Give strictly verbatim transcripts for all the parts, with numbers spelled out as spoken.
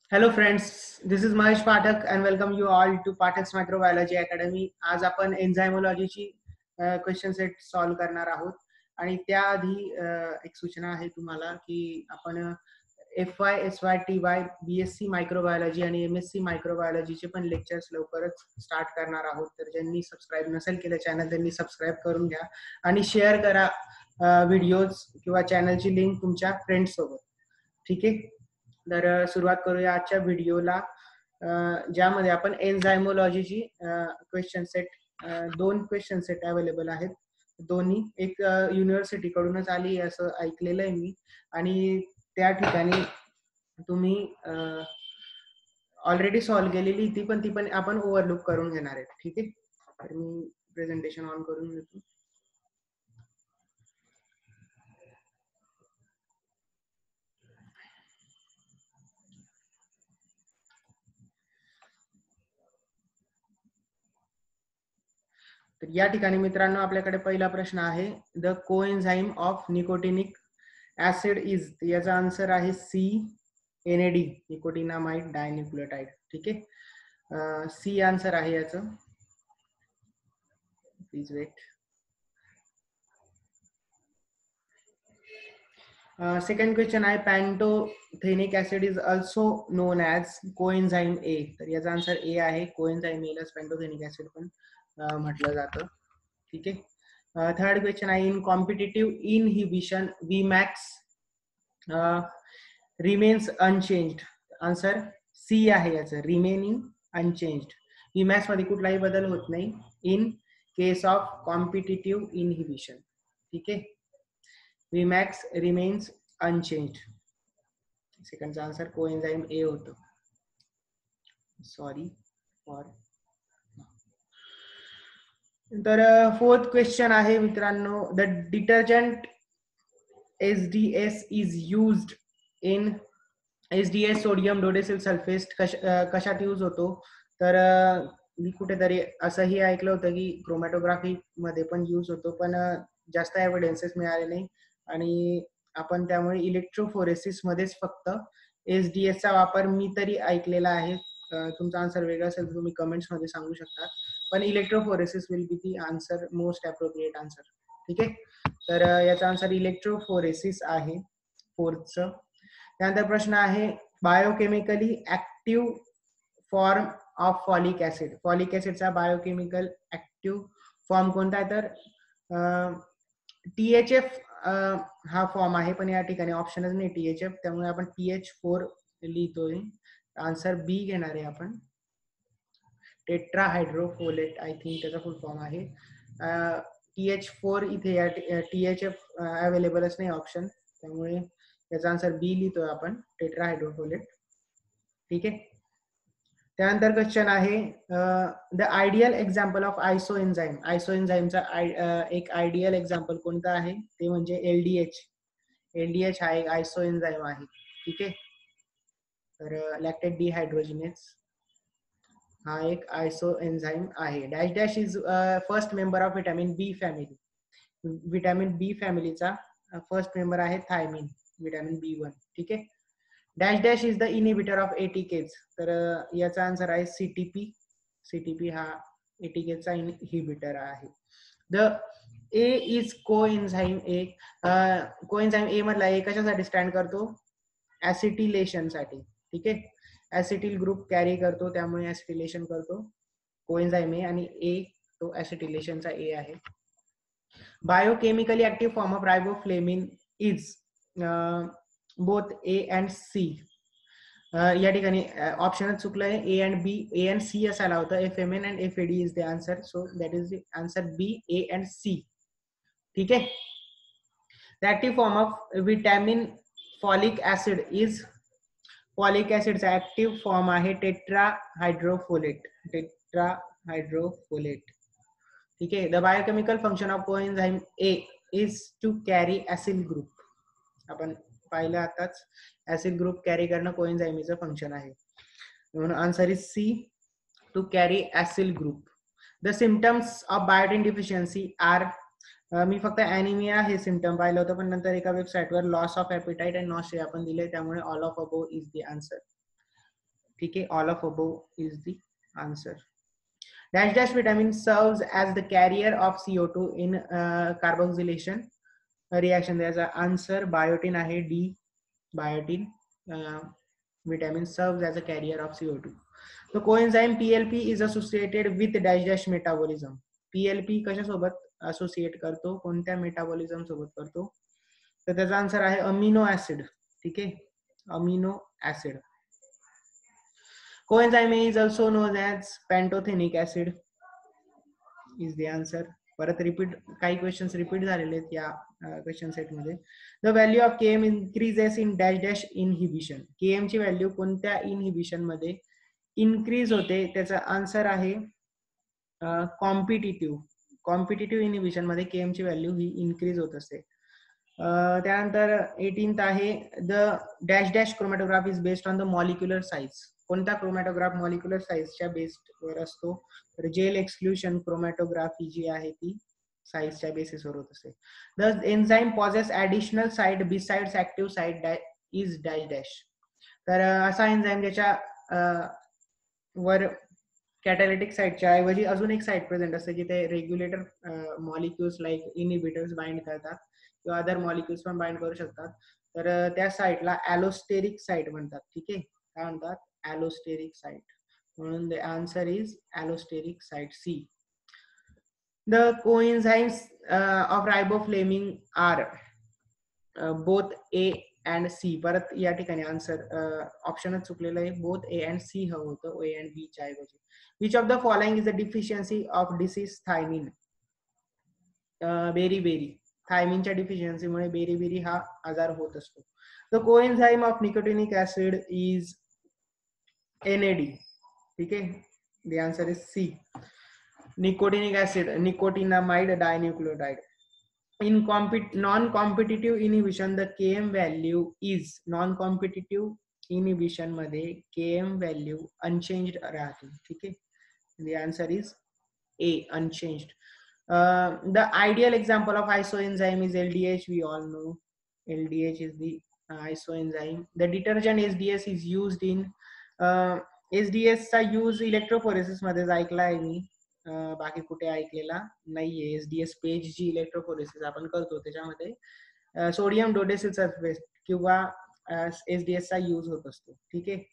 Hello friends, this is Mahesh Pathak and welcome you all to Pathak's Microbiology Academy. आज आपण एन्झायमोलॉजीची question set solve करणार आहोत आणि त्याआधी अ, एक सूचना आहे तुम्हाला की आपण F Y S Y T Y B S C microbiology आणि एम एस सी मायक्रोबायोलॉजीचे पण लेक्चर्स लवकरच स्टार्ट करणार आहोत. तर ज्यांनी सबस्क्राईब नसेल केलं चॅनल त्यांनी सबस्क्राईब करून घ्या आणि शेअर करा व्हिडिओज किंवा चॅनलची लिंक तुमच्या फ्रेंड्स सोबत. ठीक आहे, तर अ, सुरुवात करूया आजच्या व्हिडिओला, अ, ज्यामध्ये आपण एन्झायमोलॉजीची क्वेश्चन सेट दोन क्वेश्चन सेट अवेलेबल आहेत. दोन्ही एक युनिव्हर्सिटी कडूनच आली असं ऐकलेलं आहे मी, आणि त्या ठिकाणी तुम्ही ऑलरेडी सॉल्व्ह केलेली ती पण ती पण आपण ओव्हरलुक करून घेणार आहे. ठीक आहे, तर मी प्रेझेंटेशन ऑन करून घेतो. तर या ठिकाणी मित्रांनो आपल्याकडे पहिला प्रश्न आहे, the coenzyme of nicotinic acid is. याचा आन्सर आहे C N A D, nicotinamide dinucleotide. ठीक आहे, सी आन्सर आहे याचं. Please weight. सेकंड क्वेश्चन आहे, pantothenic acid is also known as coenzyme A. तर याचा आन्सर ए आहे. कोएन्झाइम एलाच पॅन्टोथेनिक ऍसिड पण अं, म्हटलं जातं. ठीक आहे, थर्ड क्वेश्चन आहे, in competitive inhibition V max remains unchanged. Answer C आहे याचं, रिमेनिंग अनचेंज्ड. विमॅक्स मध्ये कुठलाही बदल होत नाही in case of competitive inhibition. ठीक आहे, विमॅक्स रिमेन्स अनचेंज्ड. सेकंडचा आन्सर कोएन्झाइम ए होतं. Sorry for. तर फोर्थ क्वेश्चन आहे मित्रांनो, the detergent S D S is used in. S D S sodium dodecyl sulphate कश कशात यूज होतो. तर मी कुठेतरी असंही ऐकलं होतं की क्रोमॅटोग्राफी मध्ये पण यूज होतो, पण जास्त एव्हिडन्सेस मिळाले नाही आणि आपण त्यामुळे इलेक्ट्रोफोरेसिस मध्येच फक्त एस डी एस चा वापर मी तरी ऐकलेला आहे. तुमचा आन्सर वेगळा असेल तर तुम्ही कमेंट्स मध्ये सांगू शकता, पण electrophoresis will be the answer, most appropriate answer. ठीक आहे, तर याचा आन्सर इलेक्ट्रोफोरेसिस आहे फोर्थचं. त्यानंतर प्रश्न आहे, biochemically active form of folic acid. Folic ऍसिडचा बायोकेमिकल ऍक्टिव्ह फॉर्म कोणता आहे, तर टी एच एफ हा फॉर्म आहे, पण या ठिकाणी ऑप्शनच नाही टी एच एफ, त्यामुळे आपण टी एच फोर लिहितोय. आन्सर बी घेणार आहे आपण, टेट्रा हायड्रोफोलेट. आय थिंक त्याचा फुल फॉर्म आहे. टी एच फोर इथे या टी एच एफ अवेलेबलच नाही ऑप्शन, त्यामुळे याचा आन्सर बी लिहितोय आपण, टेट्रा हायड्रोफोलेट. ठीक आहे, त्यानंतर क्वेश्चन आहे, the ideal example of isoenzyme. आयसो एन्झाइमचा एक आयडियल एक्झाम्पल कोणता आहे, ते म्हणजे एलडीएच. एलडीएच हा एक आयसो एन्झाइम आहे. ठीक आहे, तर लॅक्टेट डिहायड्रोजिनेज हा एक आयसो एन्झाइम आहे. Dash dash is first member of vitamin B family. Vitamin B फॅमिलीचा फर्स्ट मेंबर आहे थायमिन, विटॅमिन बी वन. ठीक आहे, dash dash is the inhibitor of ATCase. तर याचा आन्सर आहे सीटीपी. सीटीपी हा एटीकेजचा इनिबिटर आहे. The A is coenzyme A. Coenzyme A मधला ए कशासाठी स्टँड करतो, ऍसिटिलेशन साठी. ठीक आहे, ऍसिटिल ग्रुप कॅरी करतो, त्यामुळे ऍसिटिलेशन करतो कोएन्झाइम ए, आणि ए तो ऍसिटिलेशनचा ए आहे. Biochemically active form of riboflavin is both A and C. या ठिकाणी ऑप्शनच चुकलं आहे, A and B. A and C असायला होतं, F M N and F A D is the answer, so that is the answer B, A and C. ठीक आहे, the active form of vitamin folic acid is. Folic ऍसिडचा active form आहे tetrahydrofolate. Tetrahydrofolate. ठीक आहे, the biochemical function of coenzyme A is to carry acid group. आपण पाहिलं आताच, acid group carry करणं कोएन्झाइमचं फंक्शन आहे, म्हणून answer is C, to carry acid group. The symptoms of biotin deficiency are. मी फक्त ॲनिमिया हे सिम्पटम पाहिलं होतं, पण नंतर एका वेबसाईटवर loss of appetite and nausea आपण दिले, त्यामुळे all of above is the answer. ठीक है, all of above is the answer. Dash dash vitamin serves as the carrier of C O two in uh, carboxylation reaction. त्याचा answer biotin आहे D. Biotin uh, vitamin serves as a carrier of C O two. So coenzyme P L P is associated with dash dash metabolism. P L P कशा सोबत associate करतो, कोणत्या metabolism सोबत करतो? तर त्याचा आन्सर आहे अमिनो ऍसिड. ठीक आहे, amino acid. Coenzyme is also known as pantothenic acid is the answer. परत रिपीट काही क्वेश्चन्स रिपीट झालेले आहेत या क्वेश्चन सेट मध्ये. The value of KM increases in dash dash inhibition. KM ची व्हॅल्यू कोणत्या इनहिबिशन मध्ये इन्क्रीज होते? त्याचा आन्सर आहे कॉम्पिटिटिव्ह. कॉम्पिटिटिव्ह इनहिबिशन मध्ये केएम ची व्हॅल्यू ही इन्क्रीज होत असते. त्यानंतर एटीन्थ आहे the dash dash chromatograph is based on the molecular size. कोणता क्रोमॅटोग्राफ मॉलिक्युलर साईजच्या बेसवर असतो? तर जेल एक्सक्लुशन क्रोमॅटोग्राफी जी आहे ती साईजच्या बेसिसवर होत असते. The enzyme possesses additional site besides active site is dash dash. तर असा एन्झाईम ज्याच्या वर कॅटॅलिटिक साइटच्या ऐवजी अजून एक साइट प्रेझेंट असते जिथे regulator molecules like inhibitors bind करतात किंवा अदर मॉलिक्युल्स पण बाइंड करू शकतात. तर त्या साइटला ॲलोस्टेरिक साइट म्हणतात. ठीक आहे, काय म्हणतात? Allosteric site. म्हणून the answer is allosteric site C. The coenzymes of riboflavin are both A and C. परत या ठिकाणी आन्सर ऑप्शनच चुकलेलं आहे. बोथ ए अँड सी हवं होतं, ए अँड बी च्या ऐवजी. Which of the following is the deficiency of disease thiamine. Beriberi. थायमिनच्या डिफिशियन्सीमुळे बेरी बेरी हा आजार होत असतो. The coenzyme of nicotinic acid is N A D. ठीक आहे, the answer is C. Nicotinic acid, nicotinamide dinucleotide. In compet non-competitive inhibition, the K M value is non-competitive inhibition मध्ये K M value unchanged राहते. ठीक आहे, the answer is A, unchanged. Uh, the ideal example of isoenzyme is L D H. We all know L D H is the uh, isoenzyme. The detergent S D S is used in uh, S D S चा use electrophoresis मध्ये ऐकला आहे मी. बाकी कुठे ऐकलेला नाहीये. SDS page जी electrophoresis आपण करतो त्याच्यामध्ये सोडियम डोडेसिल सल्फेट किंवा एसडीएस चा यूज होत असतो. ठीक आहे.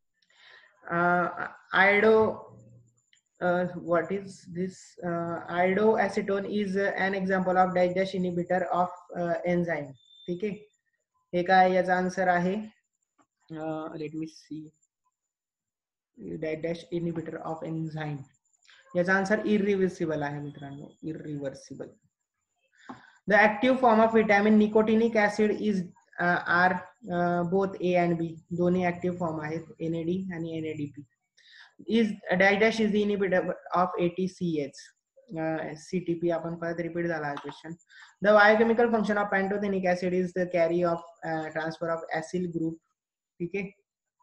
Iodo what is this? Iodoacetone is an example of dash dash inhibitor of enzyme. ठीक आहे, हे काय याचा आन्सर आहे? Let me see. Dash dash inhibitor of enzyme, याचा आन्सर इरिव्हर्सिबल आहे मित्रांनो, irreversible. The active form of vitamin nicotinic acid is are both A and B. दोन्ही ऍक्टिव्ह फॉर्म आहेत, एनएडी आणि NADP. Is dash dash is the inhibitor of ATCH. CTP आपण परत repeat झाला आहे question. The biochemical function of pantothenic acid is the carry of transfer of acyl group. ठीक आहे.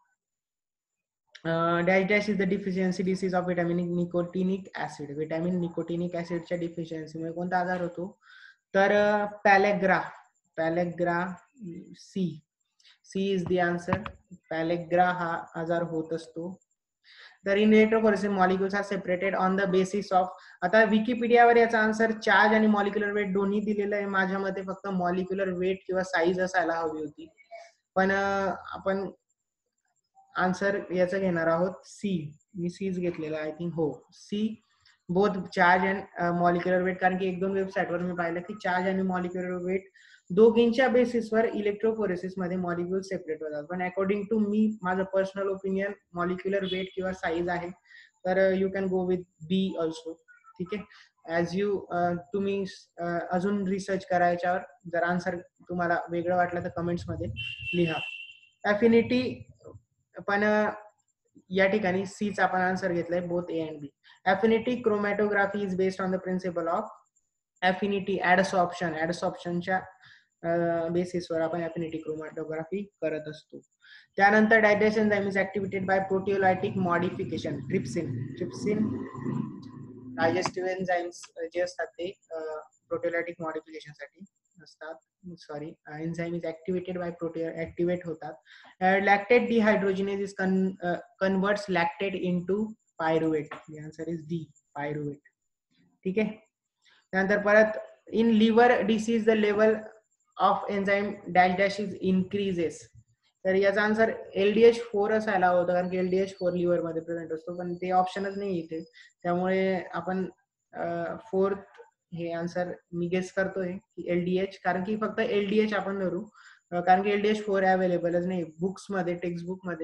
Dash dash is the deficiency disease of vitamin nicotinic acid. Vitamin nicotinic ऍसिडच्या डिफिशियन्सीमुळे कोणता आजार होतो? तर pellagra. Pellagra C. C is the answer. Pellagra हा आजार होत असतो. तर in electrophoresis molecules are separated on the basis of. आता विकिपीडियावर याचा आन्सर चार्ज आणि मॉलिक्युलर वेट दोन्ही दिलेलं आहे. माझ्या मते फक्त मॉलिक्युलर वेट किंवा साईज असायला हवी होती, पण आपण आन्सर याचा घेणार आहोत सी. मी सीज घेतलेला आय थिंक. हो, C. Both charge and molecular weight. कारण की एक दोन वेबसाईटवर मी पाहिलं की चार्ज आणि मॉलिक्युलर वेट दोघींच्या बेसिसवर इलेक्ट्रोफोरेसिस मध्ये मॉलिक्युल सेपरेट होतात. पण अकॉर्डिंग टू मी, माझं पर्सनल ओपिनियन मॉलिक्युलर वेट किंवा साईज आहे. तर you can go with B also. ठीक आहे. ऍज यू तुम्ही अजून रिसर्च करायच्यावर जर आन्सर तुम्हाला वेगळं वाटलं तर कमेंट्स मध्ये लिहा. अफिनिटी पण या ठिकाणी सी चा आपण आन्सर घेतलाय, both A and B. Affinity chromatography is based on the principle of affinity adsorption. ऍडसॉर्प्शनच्या बेसिसवर आपण अफिनिटी क्रोमॅटोग्राफी करत असतो. त्यानंतर digest enzyme is activated by proteolytic modification. Trypsin. Trypsin digestive enzymes जे असतात ते प्रोटिओलायटिक मॉडिफिकेशन साठी असतात, sorry enzyme is activated by protein, activate होतात. Lactate dehydrogenase is converts lactate into pyruvate. The answer is D, pyruvate. ठीक आहे. त्यानंतर परत in liver disease the level of enzyme dash dash is increases. तर याचा answer LDH four असायला होतं, कारण की एलडीएच फोर लिव्हर मध्ये प्रेझेंट असतो, पण ते ऑप्शनच नाही इथे. त्यामुळे आपण फोर्थ हे आन्सर मी गेस करतोय की एलडीएच, कारण की फक्त एलडीएच आपण धरू, कारण की एलडीएच फोर अवेलेबलच नाही बुक्स मध्ये, टेक्स्ट बुक मध्ये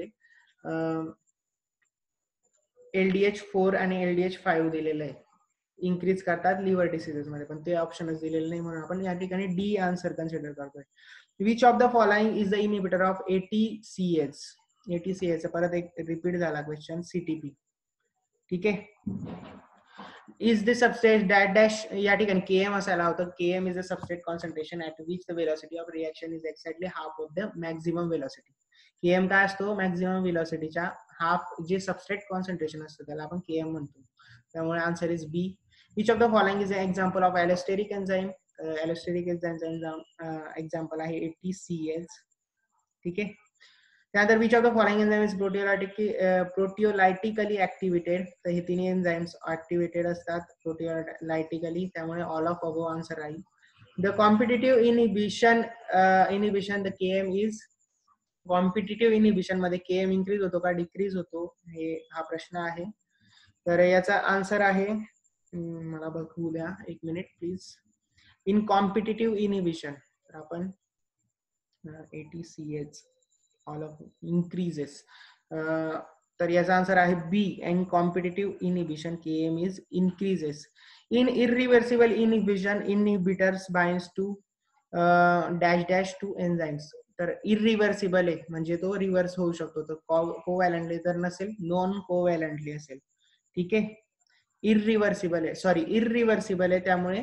एलडीएच फोर आणि एलडीएच फाईव्ह दिलेलं आहे, इन्क्रीज करतात लिव्हर डिसीजेस मध्ये, पण ते ऑप्शनच दिलेलं नाही, म्हणून आपण या ठिकाणी डी आन्सर कन्सिडर करतोय. Which of the following is the inhibitor of ATCH. ATCH परत एक रिपीट झाला क्वेश्चन, सीटीपी. ठीक आहे. Is the substrate dash dash, या ठिकाणी केएम असायला होतं. KM is the substrate concentration at which the velocity of reaction is exactly half of the maximum velocity. KM काय असतो, मॅक्झिमम वेलोसिटीच्या हाफ जे सबस्ट्रेट कॉन्सन्ट्रेशन असतं त्याला आपण केएम म्हणतो. त्यामुळे answer is B. Which of the following is a example of allosteric enzyme. Allosteric enzyme example आहे एटीसीएच. ठीक आहे. त्यानंतर which of the following enzyme is proteolytically proteolytically activated. तर हे तिन्ही एन्झाईम्स ऍक्टिव्हेटेड असतात प्रोटिओलायटिकली, त्यामुळे ऑल ऑफ अबोव आन्सर राहील. The competitive inhibition inhibition the KM is. Competitive inhibition मध्ये केएम इन्क्रीज होतो का डिक्रीज होतो, हे हा प्रश्न आहे. तर याचा आन्सर आहे, मला बघू द्या एक minute please. In competitive inhibition तर आपण एटीसीएच ऑल ऑफ इन्क्रीजेस, तर याचा आन्सर आहे B. In competitive inhibition KM is increases. In irreversible inhibition inhibitors binds to dash dash to enzymes. तर इरिव्हर्सिबल आहे म्हणजे तो रिव्हर्स होऊ शकतो, तर कोव्हॅलंटली जर नसेल नॉन कोव्हॅलंटली असेल. ठीक आहे. इरिव्हर्सिबल आहे, सॉरी इरिव्हर्सिबल आहे, त्यामुळे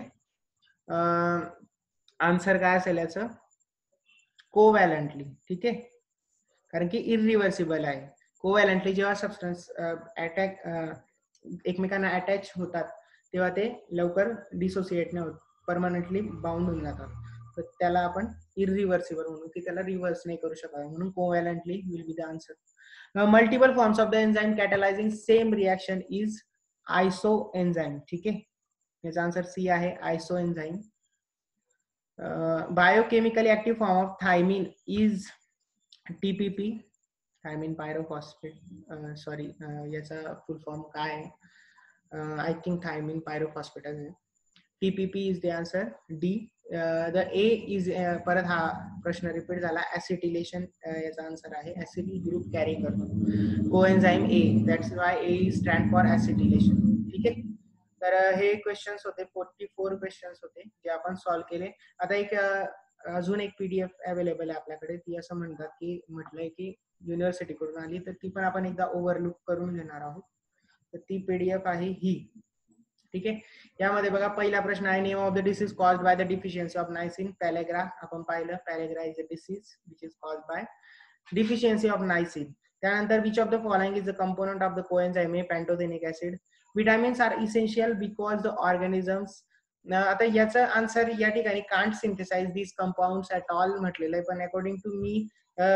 आन्सर काय असेल याचं, कोव्हॅलंटली. ठीक आहे, कारण की इरिव्हर्सिबल आहे. कोव्हॅलंटली जेव्हा सबस्टन्स अटॅक एकमेकांना अटॅच होतात तेव्हा ते लवकर डिसोसिएट नाही होत, परमनंटली बाउंड होऊन जातात, तर त्याला आपण इरिव्हर्सिबल म्हणू, की त्याला रिव्हर्स नाही करू शकत, म्हणून covalently will be the answer. Multiple forms of the enzyme catalysing same reaction is isoenzyme. ठीक आहे, याचा आन्सर सी आहे, isoenzyme. Biochemically active form of thiamine is TPP, thiamine pyrophosphate, sorry याचा full form काय आहे, I think thiamine pyrophosphate आहे. TPP is the answer, D. The A is, परत हा प्रश्न रिपीट झाला, ऍसिटिलेशन याचा आन्सर आहे, ऍसिडी ग्रुप कॅरी करतो coenzyme A, that's why A stand for acetylation. ठीक आहे. तर हे क्वेश्चन्स होते, फोर्टी फोर क्वेश्चन्स होते जे आपण सॉल्व्ह केले. आता एक अजून एक पीडीएफ अवेलेबल आहे आपल्याकडे, ती असं म्हणतात की म्हटलंय की युनिव्हर्सिटी कडून आली, तर ती पण आपण एकदा ओव्हरलुक करून घेणार आहोत. तर ती पीडीएफ आहे ही. ठीक आहे. यामध्ये बघा पहिला प्रश्न आहे, name of the disease caused by the deficiency of niacin. Pellagra आपण पाहिलं, pellagra is a disease which is caused by deficiency of niacin. त्यानंतर which of the following is the component of the coenzyme A, pantothenic acid. Vitamins are essential because the organisms. आता याचा answer या ठिकाणी can't synthesise this compounds at all म्हटलेलं आहे, पण according to मी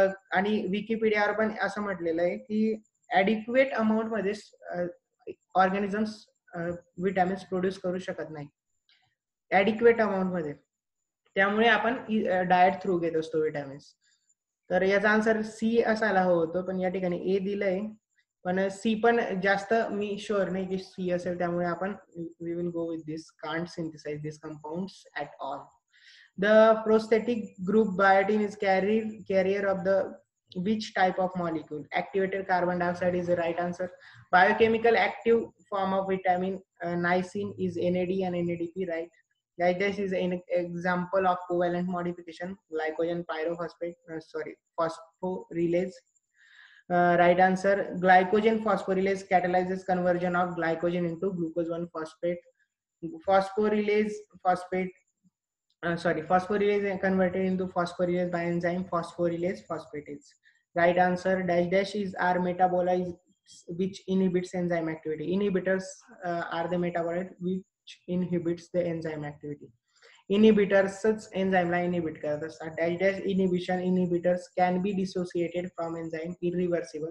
आणि विकिपीडियावर पण असं म्हटलेलं आहे की ऍडिक्वेट अमाऊंट मध्ये ऑर्गॅनिझम्स विटॅमिन्स प्रोड्यूस करू शकत नाही ऍडिक्वेट अमाऊंट मध्ये, त्यामुळे आपण डाएट थ्रू घेत असतो विटॅमिन्स. तर याचा आन्सर सी असायला हवं होतं, पण या ठिकाणी ए दिलंय, पण सी पण जास्त मी शुअर नाही की सी असेल, त्यामुळे आपण we will go with this, can't synthesise this compounds at all. The prosthetic group biotin is carrier carrier of the which type of molecule? Activated carbon dioxide is the right answer. Biochemical active form of vitamin uh, niacin is N A D and N A D P, right? Like this is an example of covalent modification, glycogen pyrophosphate, uh, sorry, phosphorylase. Uh, right answer, glycogen phosphorylase catalyzes conversion of glycogen into glucose one phosphate. Phosphorylase phosphate, uh, sorry, phosphorylase is converted into phosphorylase by enzyme phosphorylase phosphatase. Right answer, dash dash is are metabolites which inhibits enzyme activity. Inhibitors uh, are the metabolite which inhibits the enzyme activity. इनिबिटर्सच एन्झाईमला inhibit करत असतात. Dash dash inhibition inhibitors can be dissociated from enzyme irreversible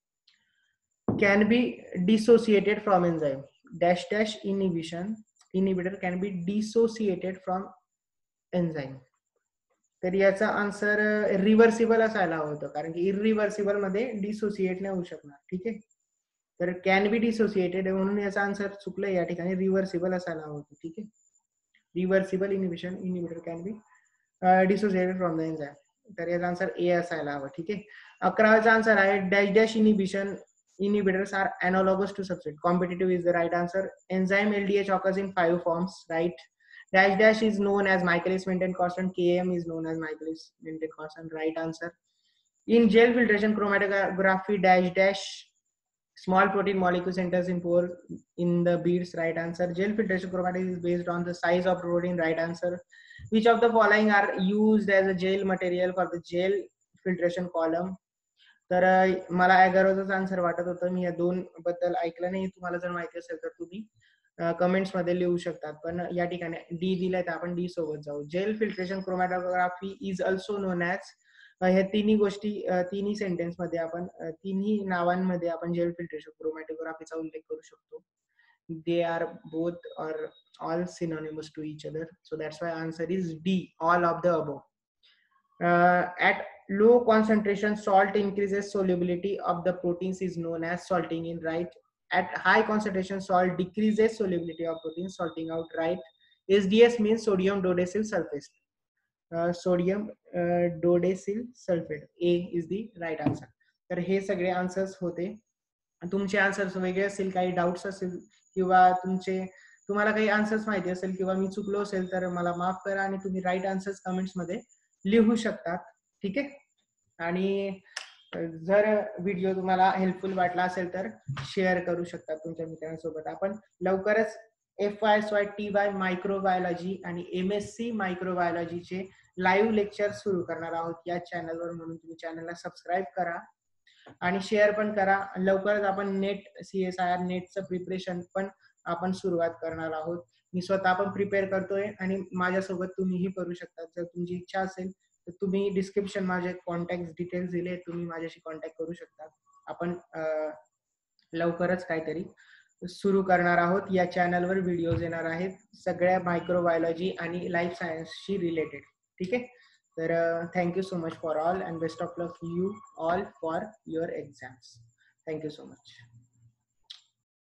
can be dissociated from enzyme dash dash inhibition inhibitor can be dissociated from enzyme. तर याचा answer reversible असायला होतं कारण की इरिव्हर्सिबल मध्ये डिसोसिएट नाही होऊ शकणार. ठीक आहे, तर कॅन बी डिसोसिएटेड म्हणून याचा आन्सर चुकलं या ठिकाणी, रिव्हर्सिबल असायला होतं. ठीक आहे, reversible inhibition inhibitor can be dissociated from the enzyme. तर याचा आन्सर ए असायला हवं. ठीक आहे, अकराचा आन्सर आहे dash dash inhibition inhibitors are analogous to substrate. Competitive is the right answer. Enzyme L D H occurs in five forms, right? Dash dash is known as Michaelis-Menten constant. K M is known as Michaelis-Menten constant. Right answer. In gel filtration chromatography, dash dash small protein molecule enters in pore in the beads. Right answer. Gel filtration chromatography is based on the size of protein. Right answer. Which of the following are used as a gel material for the gel filtration column? तर मला अॅगारोचाच answer वाटत होतं. मी या दोन बद्दल ऐकलं नाही. तुम्हाला जर माहिती असेल तर तुम्ही कमेंट्स मध्ये लिहू शकतात. पण या ठिकाणी डी दिलाय तर आपण डी सोबत जाऊ. Gel filtration chromatography is also known as, ह्या तिन्ही गोष्टी तिन्ही सेंटेन्स मध्ये आपण तिन्ही नावांमध्ये आपण जेल फिल्ट्रेशन क्रोमॅटोग्राफीचा उल्लेख करू शकतो. They are both or all synonymous to each other. So that's why answer is D, all of the above. At low concentration, salt increases solubility of the proteins is known as salting in, right? At high concentration, salt decreases solubility of proteins, salting out, right? S D S means sodium dodecyl sulfate. Uh, sodium uh, dodecyl sulfate. A is the right answer. तर हे सगळे answers होते. तुमचे answers वेगळे असेल, काही doubts असेल किंवा तुमचे तुम्हाला काही आन्सर्स माहिती असेल किंवा मी चुकलो असेल तर मला माफ करा आणि तुम्ही राईट आन्सर्स कमेंट्स मध्ये लिहू शकतात. ठीक आहे, आणि जर व्हिडिओ तुम्हाला हेल्पफुल वाटला असेल तर शेअर करू शकता तुमच्या मित्रांसोबत. आपण लवकरच F Y S Y T Y microbiology आणि एम एस सी मायक्रोबायोलॉजीचे लाईव्ह लेक्चर सुरू करणार आहोत या चॅनलवर, म्हणून तुम्ही चॅनलला सबस्क्राईब करा आणि शेअर पण करा. लवकरच आपण NET C S I R नेटचं प्रिपरेशन पण आपण सुरुवात करणार आहोत. मी स्वतः पण प्रिपेअर करतोय आणि माझ्यासोबत तुम्हीही करू शकता. जर तुमची इच्छा असेल तर तुम्ही डिस्क्रिप्शन माझे कॉन्टॅक्ट डिटेल्स दिले, तुम्ही माझ्याशी कॉन्टॅक्ट करू शकता. आपण लवकरच काहीतरी सुरू करणार आहोत. या चॅनलवर व्हिडिओज येणार आहेत सगळ्या मायक्रोबायोलॉजी आणि लाईफ सायन्सशी रिलेटेड. ठीक आहे, तर thank you so much for all and best of luck you all for your exams. Thank you so much.